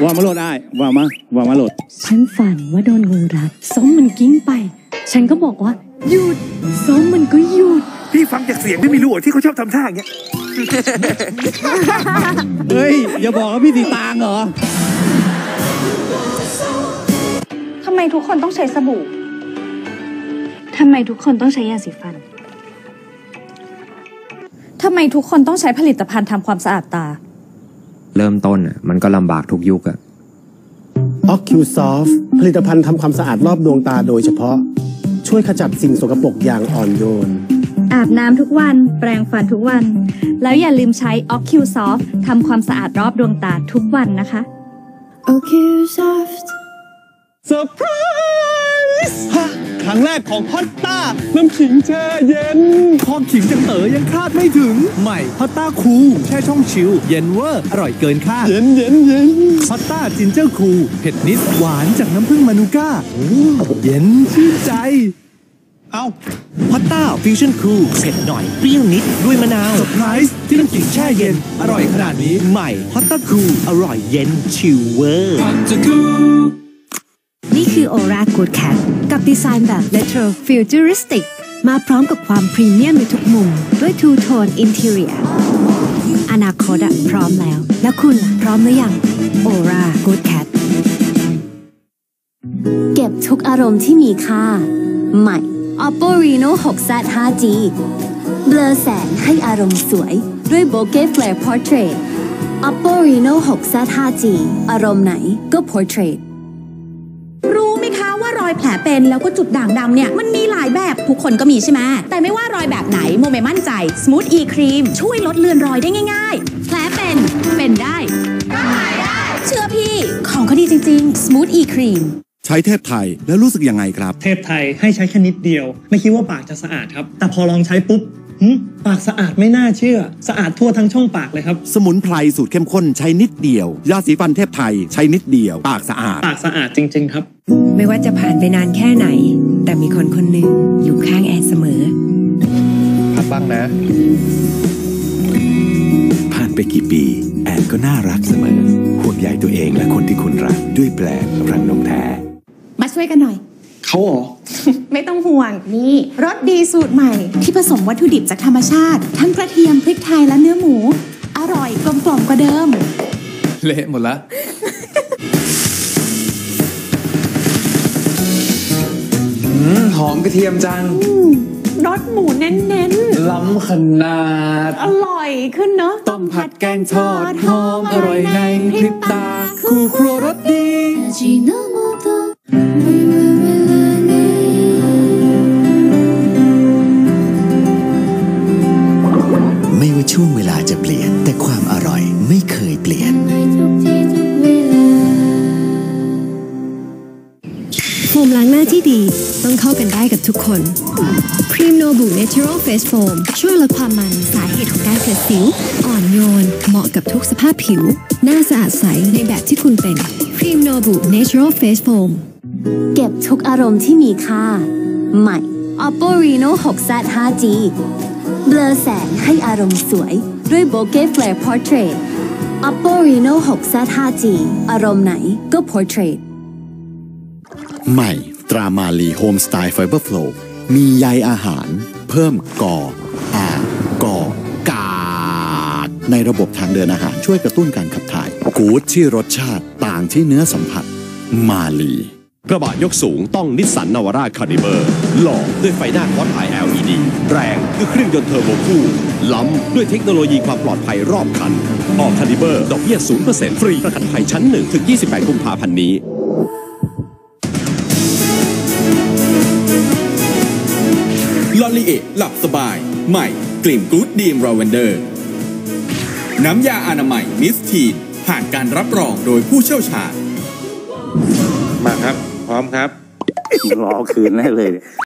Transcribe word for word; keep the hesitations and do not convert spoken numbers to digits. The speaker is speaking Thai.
ว่ามาโหลดได้ว่ามาว่ามาโหลดฉันฝันว่าโดนงูรัดส้มมันกิ้งไปฉันก็บอกว่าหยุดส้มมันก็หยุดพี่ฟังจากเสียงพี่ไม่รู้ที่เขาชอบทำท่าอย่างเงี้ยเฮ้ยอย่าบอกว่าพี่สีตางเหรอทำไมทุกคนต้องใช้สบู่ทำไมทุกคนต้องใช้ยาสีฟันทำไมทุกคนต้องใช้ผลิตภัณฑ์ทำความสะอาดตาเริ่มต้นอ่ะมันก็ลำบากทุกยุคอ่ะ Ocusoft ผลิตภัณฑ์ทำความสะอาดรอบดวงตาโดยเฉพาะช่วยขจัดสิ่งสกปรกอย่างอ่อนโยนอาบน้ำทุกวันแปรงฟันทุกวันแล้วอย่าลืมใช้ Ocusoft ทำความสะอาดรอบดวงตาทุกวันนะคะ Ocusoft เซอร์ไพรส์ฮะครั้งแรกของฮอตต้าน้ำขิงแช่เย็นความขิงจากเต๋อยังคาดไม่ถึงใหม่ฮอตต้าคูลแช่ช่องชิลเย็นเวอร์อร่อยเกินคาดเย็นเย็นเย็นฮอตต้าจินเจอร์คูลเผ็ดนิดหวานจากน้ำผึ้งมานูก้าเย็นชื่นใจเอ้าฮอตต้าฟิวชั่นคูลเผ็ดหน่อยเปรี้ยวนิดด้วยมะนาวเซอร์ไพรส์ที่น้ำขิงแช่เย็นอร่อยขนาดนี้ใหม่ฮอตต้าคูลอร่อยเย็นชิลเวอร์นี่คือ Aura Good Cat กับดีไซน์แบบ Retro Futuristic มาพร้อมกับความพรีเมียมในทุกมุมด้วย Two Tone Interior อนาคตอะพร้อมแล้วแล้วคุณล่ะพร้อมหรือยัง Aura Good Cat เก็บทุกอารมณ์ที่มีค่าใหม่ Oppo Reno ซิก แซด ไฟว์ จี เบลอแสงให้อารมณ์สวยด้วย Bokeh Flare Portrait Oppo Reno ซิก แซด ไฟว์ จี อารมณ์ไหนก็ Portrait รู้ไหมคะว่ารอยแผลเป็นแล้วก็จุดด่างดำเนี่ยมันมีหลายแบบทุกคนก็มีใช่ไหมแต่ไม่ว่ารอยแบบไหนโมเมมั่นใจ Smooth E Cream ช่วยลดเลือนรอยได้ง่ายๆแผลเป็นเป็นได้ก็หายได้เชื่อพี่ของเขาดีจริงๆ Smooth E Cream ใช้เทพไทยแล้วรู้สึกยังไงครับเทพไทยให้ใช้แค่นิดเดียวไม่คิดว่าปากจะสะอาดครับแต่พอลองใช้ปุ๊บปากสะอาดไม่น่าเชื่อสะอาดทั่วทั้งช่องปากเลยครับสมุนไพรสูตรเข้มข้นใช้นิดเดียวยาสีฟันเทพไทยใช้นิดเดียวปากสะอาดปากสะอาดจริงๆครับไม่ว่าจะผ่านไปนานแค่ไหนแต่มีคนคนหนึ่งอยู่ข้างแอนเสมอพักบ้างนะผ่านไปกี่ปีแอนก็น่ารักเสมอห่วงใยตัวเองและคนที่คุณรักด้วยแปลงรังนมแท้มาช่วยกันหน่อยเขาเหรอไม่ต้องห่วงนี่รสดีสูตรใหม่ที่ผสมวัตถุดิบจากธรรมชาติทั้งกระเทียมพริกไทยและเนื้อหมูอร่อยกลมกล่อมกว่าเดิมเละหมดละหอมกระเทียมจังรสหมูเน้นๆล้ำขนาดอร่อยขึ้นเนาะต้มผัดแกงทอดหอมอร่อยในพริบตาคู่ครัวรสดีไม่ว่าช่วงเวลาจะเปลี่ยนแต่ความอร่อยไม่เคยเปลี่ยนโฟมล้างหน้าที่ดีต้องเข้ากันได้กับทุกคนครีมโนบุ Natural Face Foam ช่วยลดความมันสาเหตุของการเกิดสิวอ่อนโยนเหมาะกับทุกสภาพผิวหน้าสะอาดใสในแบบที่คุณเป็นครีมโนบุ Natural Face Foam เก็บทุกอารมณ์ที่มีค่าใหม่ Oppo Reno ซิก แซด ไฟว์ จี เบลอแสงให้อารมณ์สวยด้วย Bokeh Flare Portrait Oppo Reno ซิก แซด ไฟว์ จี อารมณ์ไหนก็ Portrait ใหม่ตรามาลีโฮมสไตล์ไฟเบอร์โฟลว์มีใยอาหารเพิ่มกออากอกากในระบบทางเดินอาหารช่วยกระตุ้นการขับถ่ายกู๊ดที่รสชาติต่างที่เนื้อสัมผัสมาลีกระบะยกสูงต้องนิสสันนาวาร่าคาริเบอร์หล่อด้วยไฟหน้าคอร์สไอ แอล อี ดี แรงด้วยเครื่องยนต์เทอร์โบคู่ล้ำด้วยเทคโนโลยีความปลอดภัยรอบคันออกคาริเบอร์ดอกเบี้ย ศูนย์เปอร์เซ็นต์ ฟรีประกันภัยชั้นหนึ่งถึงยี่สิบแปดกุมภาพันธ์นี้ลอรีเอหลับสบายใหม่กลิ่นกู๊ดดีมราเวนเดอร์น้ำยาอนามัยมิสทีนผ่านการรับรองโดยผู้เชี่ยวชาญมาครับพร้อมครับรอคืนแน่เลย